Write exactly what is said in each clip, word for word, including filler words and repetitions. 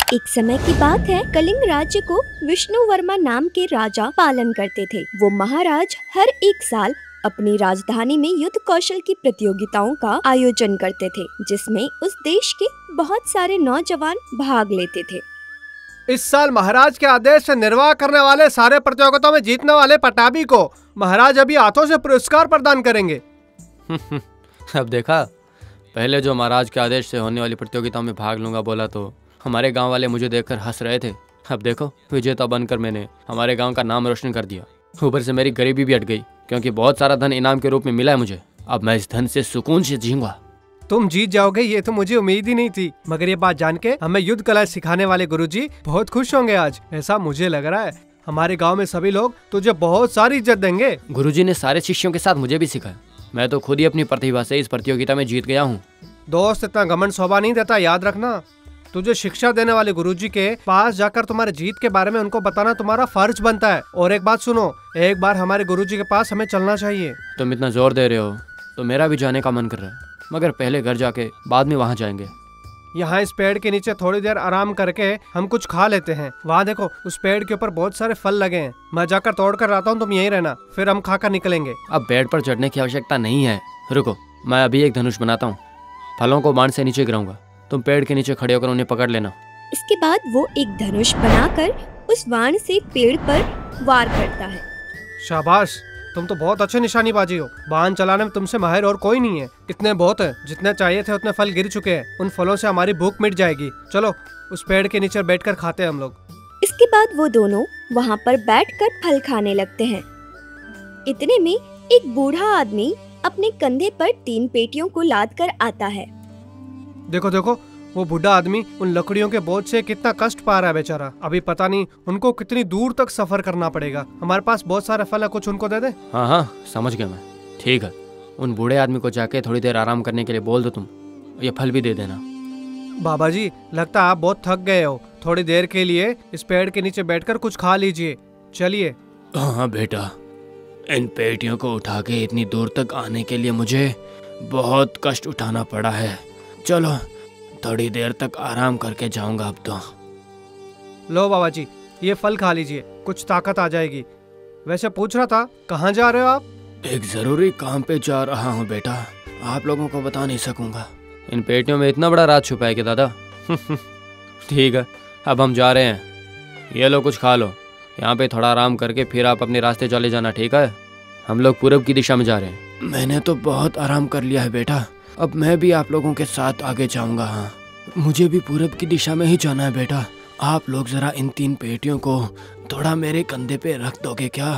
एक समय की बात है, कलिंग राज्य को विष्णु वर्मा नाम के राजा पालन करते थे। वो महाराज हर एक साल अपनी राजधानी में युद्ध कौशल की प्रतियोगिताओं का आयोजन करते थे, जिसमें उस देश के बहुत सारे नौजवान भाग लेते थे। इस साल महाराज के आदेश से निर्वाह करने वाले सारे प्रतियोगिताओं में जीतने वाले पटाबी को महाराज अभी हाथों से पुरस्कार प्रदान करेंगे। अब देखा, पहले जो महाराज के आदेश से होने वाली प्रतियोगिताओं में भाग लूंगा बोला तो हमारे गांव वाले मुझे देखकर हंस रहे थे। अब देखो, विजेता बनकर मैंने हमारे गांव का नाम रोशन कर दिया। ऊपर से मेरी गरीबी भी हट गई, क्योंकि बहुत सारा धन इनाम के रूप में मिला है मुझे। अब मैं इस धन से सुकून से जीऊंगा। तुम जीत जाओगे ये तो मुझे उम्मीद ही नहीं थी, मगर ये बात जान के हमें युद्ध कला सिखाने वाले गुरुजी बहुत खुश होंगे आज, ऐसा मुझे लग रहा है। हमारे गाँव में सभी लोग तुझे बहुत सारी इज्जत देंगे। गुरुजी ने सारे शिष्यों के साथ मुझे भी सिखाया। मैं तो खुद ही अपनी प्रतिभा से इस प्रतियोगिता में जीत गया हूँ। दोस्त, इतना घमंड शोभा नहीं देता, याद रखना। तुझे शिक्षा देने वाले गुरुजी के पास जाकर तुम्हारे जीत के बारे में उनको बताना तुम्हारा फर्ज बनता है। और एक बात सुनो, एक बार हमारे गुरुजी के पास हमें चलना चाहिए। तुम इतना जोर दे रहे हो तो मेरा भी जाने का मन कर रहा है, मगर पहले घर जाके बाद में वहाँ जाएंगे। यहाँ इस पेड़ के नीचे थोड़ी देर आराम करके हम कुछ खा लेते हैं। वहाँ देखो, उस पेड़ के ऊपर बहुत सारे फल लगे हैं। मैं जाकर तोड़ कर आता हूँ, तुम यहीं रहना, फिर हम खाकर निकलेंगे। अब पेड़ पर चढ़ने की आवश्यकता नहीं है, रुको, मैं अभी एक धनुष बनाता हूँ। फलों को बाण से नीचे गिराऊंगा, तुम पेड़ के नीचे खड़े होकर उन्हें पकड़ लेना। इसके बाद वो एक धनुष बनाकर उस बाण से पेड़ पर वार करता है। शाबाश, तुम तो बहुत अच्छे निशानीबाजी हो। बाण चलाने में तुमसे माहिर और कोई नहीं है। इतने बहुत है, जितने चाहिए थे उतने फल गिर चुके हैं। उन फलों से हमारी भूख मिट जाएगी। चलो उस पेड़ के नीचे बैठकर खाते हैं हम लोग। इसके बाद वो दोनों वहाँ पर बैठकर फल खाने लगते हैं। इतने में एक बूढ़ा आदमी अपने कंधे पर तीन पेटियों को लाद कर आता है। देखो देखो, वो बूढ़ा आदमी उन लकड़ियों के बोझ से कितना कष्ट पा रहा है बेचारा। अभी पता नहीं उनको कितनी दूर तक सफर करना पड़ेगा। हमारे पास बहुत सारे फल है, कुछ उनको दे दे। हाँ हाँ, समझ गया मैं। ठीक है, उन बूढ़े आदमी को जाके थोड़ी देर आराम करने के लिए बोल दो। तुम ये फल भी दे देना। बाबा जी, लगता है आप बहुत थक गए हो। थोड़ी देर के लिए इस पेड़ के नीचे बैठकर कुछ खा लीजिए। चलिए। हाँ बेटा, इन पेटियों को उठा के इतनी दूर तक आने के लिए मुझे बहुत कष्ट उठाना पड़ा है। चलो थोड़ी देर तक आराम करके जाऊंगा अब तो। लो बाबा जी, ये फल खा लीजिए, कुछ ताकत आ जाएगी। वैसे पूछ रहा था, कहाँ जा रहे हो आप? एक जरूरी काम पे जा रहा हूँ बेटा, आप लोगों को बता नहीं सकूंगा। इन पेटियों में इतना बड़ा राज छुपा है कि दादा। ठीक है, अब हम जा रहे हैं। ये लो, कुछ खा लो। यहाँ पे थोड़ा आराम करके फिर आप अपने रास्ते चले जाना, ठीक है? हम लोग पूरब की दिशा में जा रहे हैं। मैंने तो बहुत आराम कर लिया है बेटा, अब मैं भी आप लोगों के साथ आगे जाऊंगा। हाँ, मुझे भी पूरब की दिशा में ही जाना है बेटा। आप लोग जरा इन तीन पेटियों को थोड़ा मेरे कंधे पे रख दोगे क्या?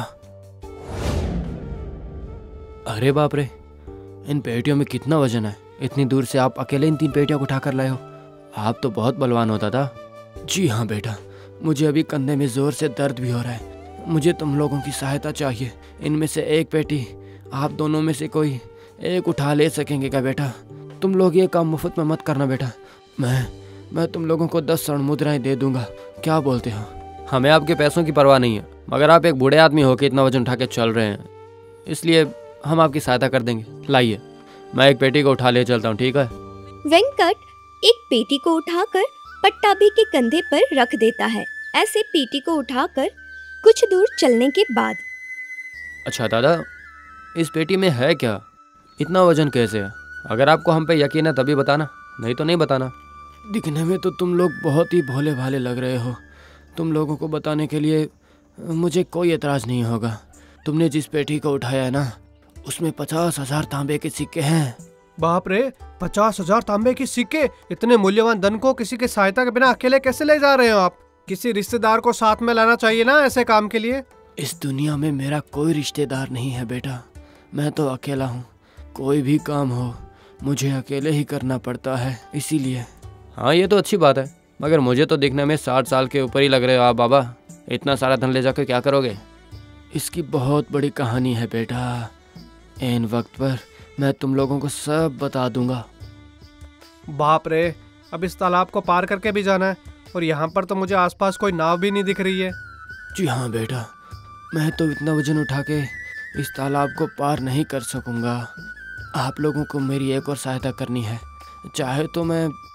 अरे बाप रे, इन पेटियों में कितना वजन है। इतनी दूर से आप अकेले इन तीन पेटियों को उठाकर लाए हो। आप तो बहुत बलवान हो दादा। जी हाँ बेटा, मुझे अभी कंधे में जोर से दर्द भी हो रहा है। मुझे तुम लोगों की सहायता चाहिए। इनमें से एक पेटी आप दोनों में से कोई एक उठा ले सकेंगे क्या बेटा? तुम लोग ये काम मुफ्त में मत करना बेटा। मैं मैं तुम लोगों को दस स्वर्ण मुद्राएं दे दूंगा, क्या बोलते हो? हमें आपके पैसों की परवाह नहीं है, मगर आप एक बूढ़े आदमी होकर इतना वजन उठा के चल रहे हैं, इसलिए हम आपकी सहायता कर देंगे। लाइए, मैं एक पेटी को उठा ले चलता हूँ, ठीक है? वेंकट एक पेटी को उठाकर पट्टाभी के कंधे पर रख देता है। ऐसे पेटी को उठाकर कुछ दूर चलने के बाद, अच्छा दादा, इस पेटी में है क्या? इतना वजन कैसे है? अगर आपको हम पे यकीन है तभी बताना, नहीं तो नहीं बताना। दिखने में तो तुम लोग बहुत ही भोले भाले लग रहे हो। तुम लोगों को बताने के लिए मुझे कोई एतराज़ नहीं होगा। तुमने जिस पेटी को उठाया है ना, उसमें पचास हजार तांबे के सिक्के हैं। बाप रे, पचास हजार तांबे के सिक्के! इतने मूल्यवान धन को किसी के सहायता के बिना अकेले कैसे ले जा रहे हो आप? किसी रिश्तेदार को साथ में लाना चाहिए ना ऐसे काम के लिए। इस दुनिया में मेरा कोई रिश्तेदार नहीं है बेटा, मैं तो अकेला हूँ। कोई भी काम हो मुझे अकेले ही करना पड़ता है, इसीलिए। हाँ, ये तो अच्छी बात है, मगर मुझे तो दिखने में साठ साल के ऊपर ही लग रहे हो आप बाबा। इतना सारा धन ले जाकर क्या करोगे? इसकी बहुत बड़ी कहानी है बेटा। इन वक्त पर मैं तुम लोगों को सब बता दूंगा। बाप रे, अब इस तालाब को पार करके भी जाना है, और यहाँ पर तो मुझे आसपास कोई नाव भी नहीं दिख रही है। जी हाँ बेटा, मैं तो इतना वजन उठा के इस तालाब को पार नहीं कर सकूंगा। आप लोगों को मेरी एक और सहायता करनी है। चाहे तो मैं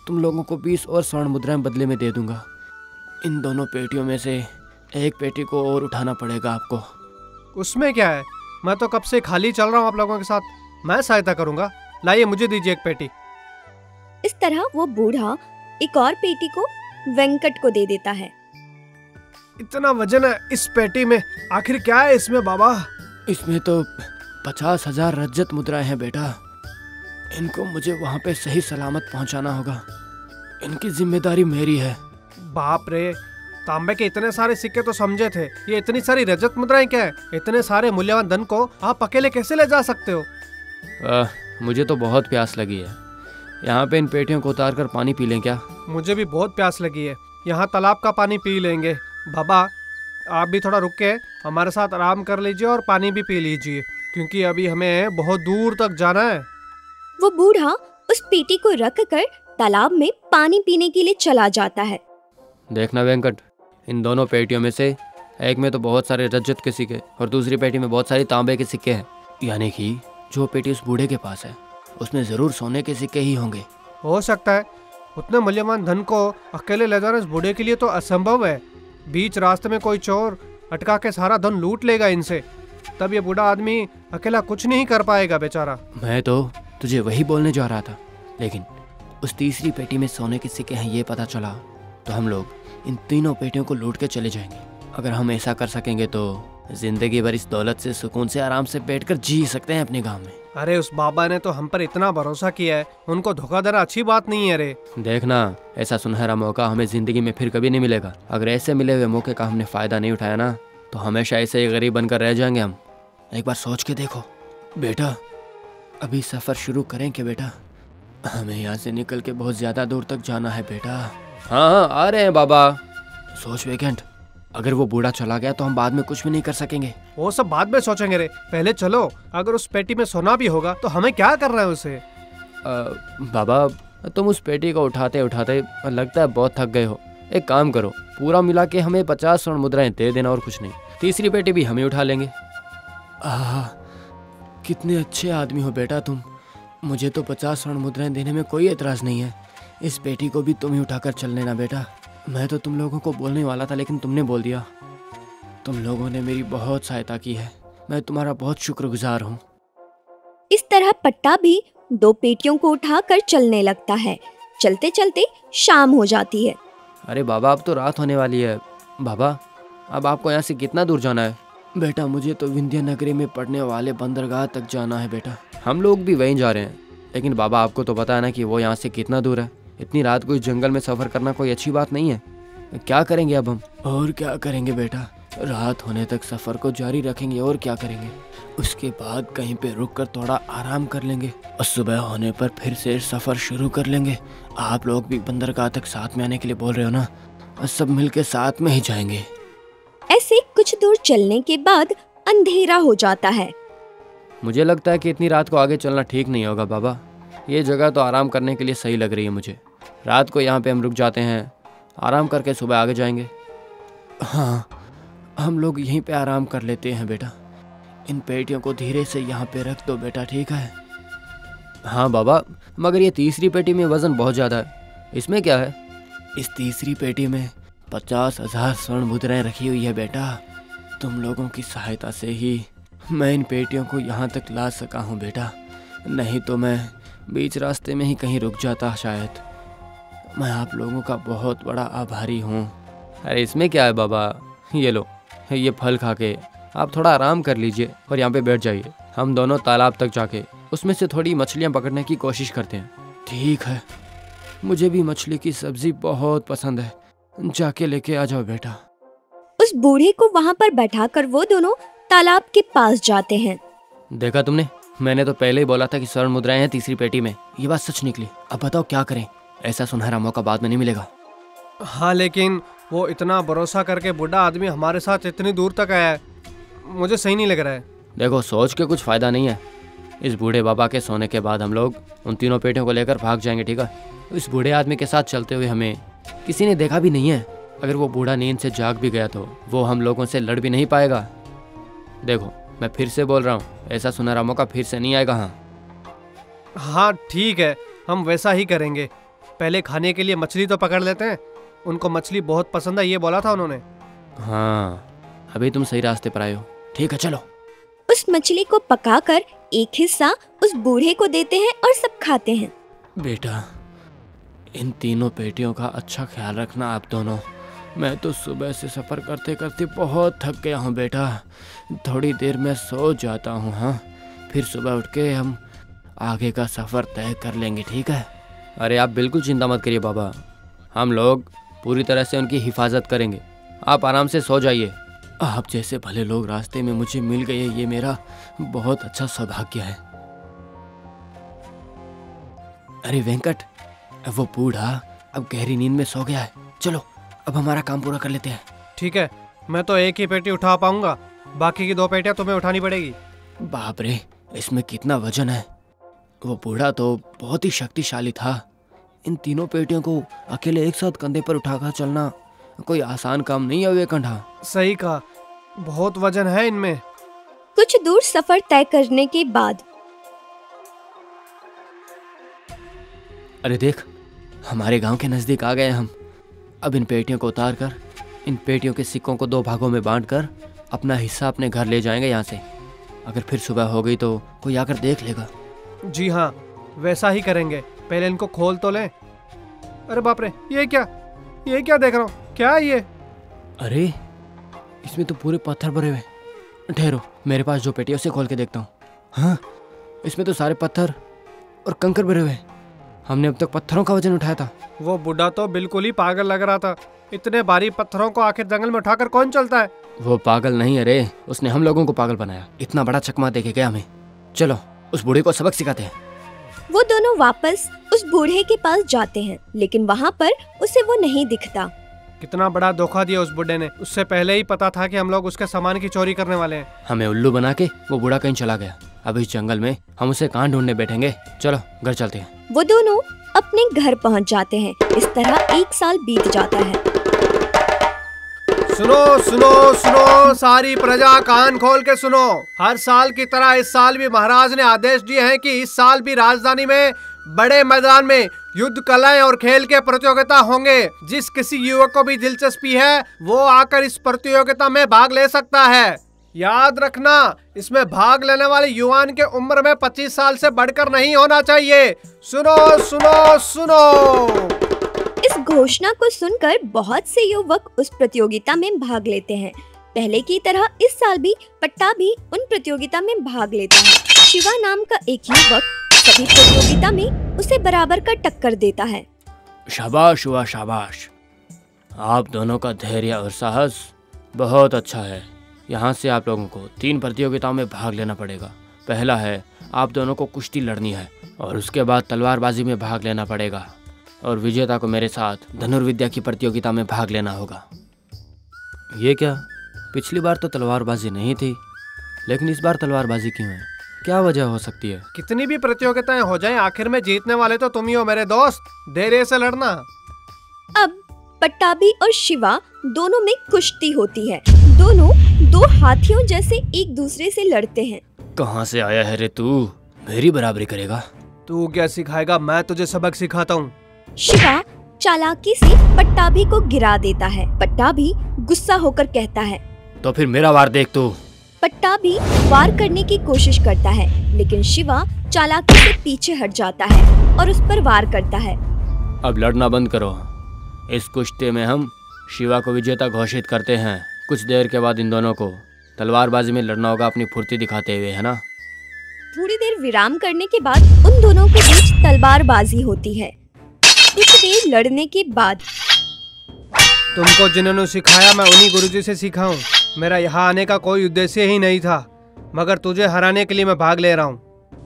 तुम लोगों को बीस और स्वर्ण मुद्राएं बदले में दे दूंगा। इन दोनों पेटियों में से एक पेटी को और उठाना पड़ेगा आपको। उसमें क्या है, मैं तो कब से खाली चल रहा हूँ आप लोगों के साथ। मैं सहायता करूंगा, लाइए मुझे दीजिए एक पेटी। इस तरह वो बूढ़ा एक और पेटी को वेंकट को दे देता है। इतना वजन है इस पेटी में, आखिर क्या है इसमें बाबा? इसमें तो पचास हजार रजत मुद्राएं हैं बेटा। इनको मुझे वहाँ पे सही सलामत पहुँचाना होगा। इनकी जिम्मेदारी मेरी है। बाप रे, तांबे के इतने सारे सिक्के तो समझे थे, ये इतनी सारी रजत मुद्राएं क्या है? इतने सारे मूल्यवान धन को आप अकेले कैसे ले जा सकते हो? आ, मुझे तो बहुत प्यास लगी है। यहाँ पे इन पेटियों को उतार कर पानी पी लें क्या? मुझे भी बहुत प्यास लगी है, यहाँ तालाब का पानी पी लेंगे। बाबा आप भी थोड़ा रुक के हमारे साथ आराम कर लीजिए और पानी भी पी लीजिए, क्योंकि अभी हमें बहुत दूर तक जाना है। वो बूढ़ा उस पेटी को रख कर तालाब में पानी पीने के लिए चला जाता है। देखना वेंकट, इन दोनों पेटियों में से एक में तो बहुत सारे रजत के सिक्के और दूसरी पेटी में बहुत सारे तांबे के सिक्के हैं। यानी कि जो पेटी उस बूढ़े के पास है उसमें जरूर सोने के सिक्के ही होंगे। हो सकता है, उतने मूल्यवान धन को अकेले ले जाना इस बूढ़े के लिए तो असंभव है। बीच रास्ते में कोई चोर अटका के सारा धन लूट लेगा इनसे, तब ये बूढ़ा आदमी अकेला कुछ नहीं कर पाएगा बेचारा। मैं तो तुझे वही बोलने जा रहा था, लेकिन उस तीसरी पेटी में सोने के सिक्के हैं ये पता चला तो हम लोग इन तीनों पेटियों को लूट के चले जाएंगे। अगर हम ऐसा कर सकेंगे तो जिंदगी भर इस दौलत से सुकून से आराम से बैठकर जी सकते हैं अपने गांव में। अरे उस बाबा ने तो हम पर इतना भरोसा किया है, उनको धोखा देना अच्छी बात नहीं है रे। देखना, ऐसा सुनहरा मौका हमें जिंदगी में फिर कभी नहीं मिलेगा। अगर ऐसे मिले हुए मौके का हमने फायदा नहीं उठाया ना तो हमेशा ऐसे ही गरीब बनकर रह जाएंगे हम। एक बार सोच के देखो बेटा, अभी सफर शुरू करें क्या बेटा? हमें यहाँ से निकल के बहुत ज्यादा दूर तक जाना है बेटा। हाँ हाँ आ रहे हैं बाबा। सोच वेकेंट, अगर वो बूढ़ा चला गया तो हम बाद में कुछ भी नहीं कर सकेंगे। वो सब बाद में सोचेंगे रे, पहले चलो। अगर उस पेटी में सोना भी होगा तो हमें क्या करना है उसे? आ, बाबा तुम उस पेटी को उठाते उठाते लगता है बहुत थक गए हो। एक काम करो, पूरा मिला के हमें पचास स्वर्ण मुद्राएं दे देना और कुछ नहीं। तीसरी पेटी भी हम ही उठा लेंगे। आह, कितने अच्छे आदमी हो बेटा तुम। मुझे तो पचास स्वर्ण मुद्राएं देने में कोई एतराज नहीं है। इस पेटी को भी तुम ही उठाकर चल लेना बेटा। मैं तो तुम लोगों को बोलने वाला था लेकिन तुमने बोल दिया। तुम लोगों ने मेरी बहुत सहायता की है, मैं तुम्हारा बहुत शुक्रगुजार हूँ। इस तरह पट्टा भी दो पेटियों को उठाकर चलने लगता है। चलते चलते शाम हो जाती है। अरे बाबा अब तो रात होने वाली है। बाबा अब आपको यहाँ से कितना दूर जाना है? बेटा मुझे तो विंध्य नगरी में पड़ने वाले बंदरगाह तक जाना है बेटा। हम लोग भी वहीं जा रहे हैं, लेकिन बाबा आपको तो पता है ना कि वो यहाँ से कितना दूर है। इतनी रात को इस जंगल में सफर करना कोई अच्छी बात नहीं है। क्या करेंगे अब हम? और क्या करेंगे बेटा, रात होने तक सफर को जारी रखेंगे और क्या करेंगे। उसके बाद कहीं पे रुक कर थोड़ा आराम कर लेंगे और सुबह होने पर फिर से सफर शुरू कर लेंगे। आप लोग भी बंदरगाह तक साथ में आने के लिए बोल रहे हो ना, और सब मिलके साथ में ही जाएंगे। ऐसे कुछ दूर चलने के बाद अंधेरा हो जाता है। मुझे लगता है कि इतनी रात को आगे चलना ठीक नहीं होगा बाबा। ये जगह तो आराम करने के लिए सही लग रही है मुझे। रात को यहाँ पे हम रुक जाते हैं, आराम करके सुबह आगे जाएंगे। हाँ हम लोग यहीं पे आराम कर लेते हैं बेटा। इन पेटियों को धीरे से यहाँ पे रख दो बेटा, ठीक है? हाँ बाबा, मगर ये तीसरी पेटी में वजन बहुत ज़्यादा है, इसमें क्या है? इस तीसरी पेटी में पचास हजार स्वर्ण मुद्राएं रखी हुई है बेटा। तुम लोगों की सहायता से ही मैं इन पेटियों को यहाँ तक ला सका हूँ बेटा, नहीं तो मैं बीच रास्ते में ही कहीं रुक जाता शायद। मैं आप लोगों का बहुत बड़ा आभारी हूँ। अरे इसमें क्या है बाबा, ये लो, ये फल खा के आप थोड़ा आराम कर लीजिए और यहाँ पे बैठ जाइए। हम दोनों तालाब तक जाके उसमें से थोड़ी मछलियाँ पकड़ने की कोशिश करते हैं। ठीक है, मुझे भी मछली की सब्जी बहुत पसंद है, जाके लेके आ जाओ बेटा। उस बूढ़े को वहाँ पर बैठाकर वो दोनों तालाब के पास जाते हैं। देखा तुमने, मैंने तो पहले ही बोला था कि स्वर्ण मुद्राएं हैं तीसरी पेटी में। ये बात सच निकली। अब बताओ क्या करें, ऐसा सुनहरा मौका बाद में नहीं मिलेगा। हाँ लेकिन वो इतना भरोसा करके बूढ़ा आदमी हमारे साथ इतनी दूर तक आया है, मुझे सही नहीं लग रहा है। देखो सोच के कुछ फायदा नहीं है। इस बूढ़े बाबा के सोने के बाद हम लोग उन तीनों पेटियों को लेकर भाग जाएंगे, ठीक है? इस बूढ़े आदमी के साथ चलते हुए हमें किसी ने देखा भी नहीं है। अगर वो बूढ़ा नींद से जाग भी गया तो वो हम लोगों से लड़ भी नहीं पाएगा। देखो मैं फिर से बोल रहा हूँ, ऐसा सुनहरा मौका फिर से नहीं आएगा। हाँ हाँ ठीक है, हम वैसा ही करेंगे। पहले खाने के लिए मछली तो पकड़ लेते हैं। उनको मछली बहुत पसंद है, ये बोला था उन्होंने। हाँ, अभी तुम सही रास्ते पर आए हो। ठीक है, चलो। उस मछली को पकाकर एक हिस्सा उस बूढ़े को देते हैं और सब खाते हैं। बेटा, इन तीनों पेटियों का अच्छा ख्याल रखना आप दोनों। मैं तो सुबह से सफ़र करते करते बहुत थक गया हूँ बेटा। थोड़ी देर में सो जाता हूँ। हाँ, फिर सुबह उठ के हम आगे का सफ़र तय कर लेंगे, ठीक है? अरे आप बिल्कुल चिंता मत करिए बाबा, हम लोग पूरी तरह से उनकी हिफाजत करेंगे। आप आराम से सो जाइए। आप जैसे भले लोग रास्ते में मुझे मिल गए, ये मेरा बहुत अच्छा सौभाग्य है। अरे वेंकट, वो बूढ़ा अब गहरी नींद में सो गया है। चलो अब हमारा काम पूरा कर लेते हैं। ठीक है, मैं तो एक ही पेटी उठा पाऊंगा, बाकी की दो पेटियां तुम्हें उठानी पड़ेगी। बाप रे, इसमें कितना वजन है। वो बूढ़ा तो बहुत ही शक्तिशाली था। इन तीनों पेटियों को अकेले एक साथ कंधे पर उठाकर चलना कोई आसान काम नहीं है वेंकट। सही कहा, बहुत वजन है इनमें। कुछ दूर सफर तय करने के बाद अरे देख, हमारे गांव के नजदीक आ गए हम। अब इन पेटियों को उतार कर, इन पेटियों के सिक्कों को दो भागों में बांटकर अपना हिस्सा अपने घर ले जाएंगे यहाँ से। अगर फिर सुबह हो गई तो कोई आकर देख लेगा। जी हाँ, वैसा ही करेंगे। पहले इनको खोल तो लें। अरे बाप रे, ये क्या ये क्या देख रहा हूँ, क्या है ये? अरे इसमें तो पूरे पत्थर भरे हुए। ठहरो, मेरे पास जो पेटी है उसे खोल के देखता हूँ। हाँ, इसमें तो सारे पत्थर और कंकर भरे हुए। हमने अब तक पत्थरों का वजन उठाया था। वो बूढ़ा तो बिल्कुल ही पागल लग रहा था। इतने भारी पत्थरों को आखिर जंगल में उठाकर कौन चलता है? वो पागल नहीं, अरे उसने हम लोगों को पागल बनाया। इतना बड़ा चकमा देके गया हमें। चलो उस बूढ़े को सबक सिखाते हैं। वो दोनों वापस उस बूढ़े के पास जाते हैं, लेकिन वहाँ पर उसे वो नहीं दिखता। कितना बड़ा धोखा दिया उस बूढ़े ने। उससे पहले ही पता था कि हम लोग उसके सामान की चोरी करने वाले हैं। हमें उल्लू बना के वो बूढ़ा कहीं चला गया। अब इस जंगल में हम उसे कहाँ ढूंढने बैठेंगे? चलो घर चलते हैं। वो दोनों अपने घर पहुँच जाते हैं। इस तरह एक साल बीत जाता है। सुनो सुनो सुनो, सारी प्रजा कान खोल के सुनो। हर साल की तरह इस साल भी महाराज ने आदेश दिए हैं कि इस साल भी राजधानी में बड़े मैदान में युद्ध कलाएं और खेल के प्रतियोगिता होंगे। जिस किसी युवक को भी दिलचस्पी है वो आकर इस प्रतियोगिता में भाग ले सकता है। याद रखना, इसमें भाग लेने वाले युवान के उम्र में पच्चीस साल से बढ़कर नहीं होना चाहिए। सुनो सुनो सुनो। इस घोषणा को सुनकर बहुत से युवक उस प्रतियोगिता में भाग लेते हैं। पहले की तरह इस साल भी पट्टा भी उन प्रतियोगिता में भाग लेता है। शिवा नाम का एक युवक सभी प्रतियोगिता में उसे बराबर का टक्कर देता है। शाबाश हुआ, शाबाश। आप दोनों का धैर्य और साहस बहुत अच्छा है। यहाँ से आप लोगों को तीन प्रतियोगिताओं में भाग लेना पड़ेगा। पहला है, आप दोनों को कुश्ती लड़नी है, और उसके बाद तलवारबाजी में भाग लेना पड़ेगा, और विजेता को मेरे साथ धनुर्विद्या की प्रतियोगिता में भाग लेना होगा। ये क्या, पिछली बार तो तलवारबाजी नहीं थी, लेकिन इस बार तलवारबाजी क्यों है? क्या वजह हो सकती है? कितनी भी प्रतियोगिताएं हो जाएं, आखिर में जीतने वाले तो तुम ही हो मेरे दोस्त। धैर्य से लड़ना। अब पट्टाभी और शिवा दोनों में कुश्ती होती है। दोनों दो हाथियों जैसे एक दूसरे से लड़ते हैं। कहाँ से आया है रे तू? मेरी बराबरी करेगा? तू क्या सिखाएगा, मैं तुझे सबक सिखाता हूँ। शिवा चालाकी से पट्टाभी को गिरा देता है। पट्टाभी गुस्सा होकर कहता है, तो फिर मेरा वार देख तू। पट्टाभी वार करने की कोशिश करता है, लेकिन शिवा चालाकी से पीछे हट जाता है और उस पर वार करता है। अब लड़ना बंद करो। इस कुश्ती में हम शिवा को विजेता घोषित करते हैं। कुछ देर के बाद इन दोनों को तलवारबाजी में लड़ना होगा, अपनी फुर्ती दिखाते हुए, है ना? थोड़ी देर विराम करने के बाद उन दोनों के बीच तलवारबाजी होती है। कुछ देर लड़ने के बाद तुमको जिन्होंने सिखाया मैं उन्हीं गुरुजी से सीखा हूँ। मेरा यहाँ आने का कोई उद्देश्य ही नहीं था, मगर तुझे हराने के लिए मैं भाग ले रहा हूँ।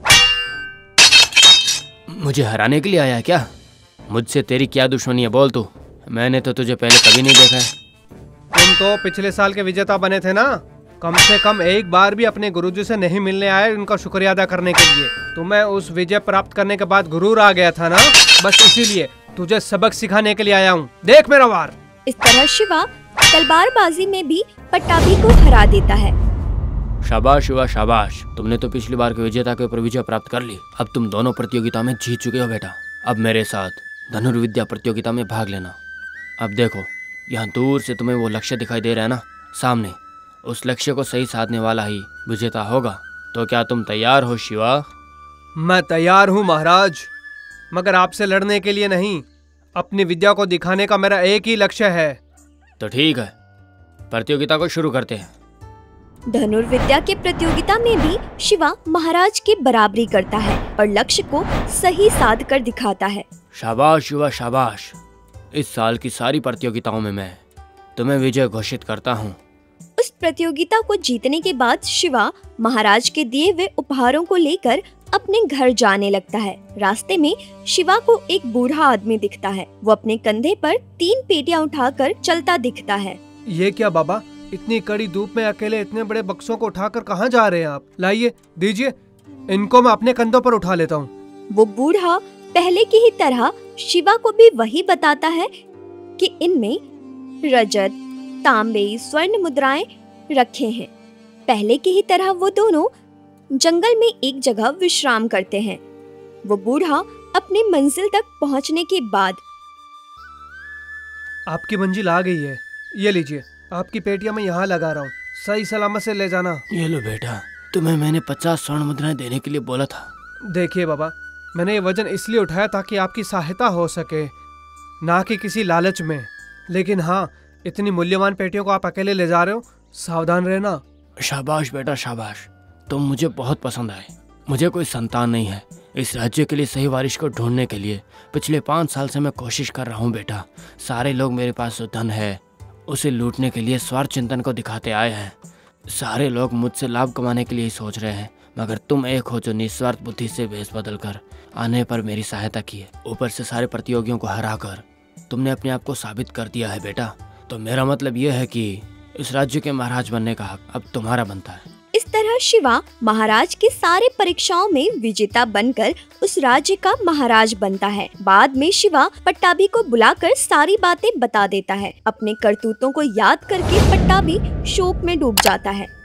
मुझे हराने के लिए आया है क्या? मुझसे तेरी क्या दुश्मनी है, बोल तू। मैंने तो तुझे पहले कभी नहीं देखा है। तुम तो पिछले साल के विजेता बने थे ना। कम से कम एक बार भी अपने गुरुजी से नहीं मिलने आए उनका शुक्रिया अदा करने के लिए। तुम्हें उस विजय प्राप्त करने के बाद गुरूर आ गया था ना, बस इसीलिए तुझे सबक सिखाने के लिए आया हूँ। देख मेरा वार। इस तरह शिवा तलवारबाजी में भी पट्टाभी को हरा देता है। शाबाश हुआ, शाबाश। तुमने तो पिछली बार के विजेता के ऊपर विजय प्राप्त कर ली। अब तुम दोनों प्रतियोगिता में जीत चुके हो बेटा। अब मेरे साथ धनुर्विद्या प्रतियोगिता में भाग लेना। अब देखो, यहाँ दूर से तुम्हें वो लक्ष्य दिखाई दे रहा है ना, सामने। उस लक्ष्य को सही साधने वाला ही विजेता होगा। तो क्या तुम तैयार हो शिवा? मैं तैयार हूँ महाराज, मगर आपसे लड़ने के लिए नहीं, अपनी विद्या को दिखाने का मेरा एक ही लक्ष्य है। तो ठीक है, प्रतियोगिता को शुरू करते हैं। धनुर्विद्या के प्रतियोगिता में भी शिवा महाराज की बराबरी करता है और लक्ष्य को सही साध कर दिखाता है। शाबाश शिवा शाबाश। इस साल की सारी प्रतियोगिताओं में मैं तुम्हें विजय घोषित करता हूँ। उस प्रतियोगिता को जीतने के बाद शिवा महाराज के दिए हुए उपहारों को लेकर अपने घर जाने लगता है। रास्ते में शिवा को एक बूढ़ा आदमी दिखता है। वो अपने कंधे पर तीन पेटियां उठाकर चलता दिखता है। ये क्या बाबा, इतनी कड़ी धूप में अकेले इतने बड़े बक्सों को उठाकर कहाँ जा रहे हैं आप? लाइए, दीजिए, इनको मैं अपने कंधों पर उठा लेता हूँ। वो बूढ़ा पहले की ही तरह शिवा को भी वही बताता है कि इनमें रजत, तांबे, स्वर्ण मुद्राएं रखे हैं। पहले की ही तरह वो दोनों जंगल में एक जगह विश्राम करते हैं। वो बूढ़ा अपनी मंजिल तक पहुंचने के बाद, आपकी मंजिल आ गई है, ये लीजिए, आपकी पेटियां मैं यहाँ लगा रहा हूँ, सही सलामत से ले जाना। ये लो बेटा, तुम्हें मैंने पचास स्वर्ण मुद्राएं देने के लिए बोला था। देखिए बाबा, मैंने ये वजन इसलिए उठाया ताकि आपकी सहायता हो सके, ना कि किसी लालच में। लेकिन हाँ, इतनी मूल्यवान पेटियों को आप अकेले ले जा रहे हो, सावधान रहना। शाबाश बेटा शाबाश, तुम मुझे बहुत पसंद आए। मुझे कोई संतान नहीं है। इस राज्य के लिए सही वारिस को ढूंढने के लिए पिछले पाँच साल से मैं कोशिश कर रहा हूँ बेटा। सारे लोग मेरे पास जो धन है उसे लूटने के लिए स्वार्थ चिंतन को दिखाते आए हैं। सारे लोग मुझसे लाभ कमाने के लिए ही सोच रहे हैं, मगर तुम एक हो जो निस्वार्थ बुद्धि से भेष बदल कर आने पर मेरी सहायता की है। ऊपर से सारे प्रतियोगियों को हरा कर तुमने अपने आप को साबित कर दिया है बेटा। तो मेरा मतलब यह है कि इस राज्य के महाराज बनने का हक अब तुम्हारा बनता है। इस तरह शिवा महाराज के सारे परीक्षाओं में विजेता बनकर उस राज्य का महाराज बनता है। बाद में शिवा पट्टाभी को बुलाकर सारी बातें बता देता है। अपने करतूतों को याद करके पट्टाभी शोक में डूब जाता है।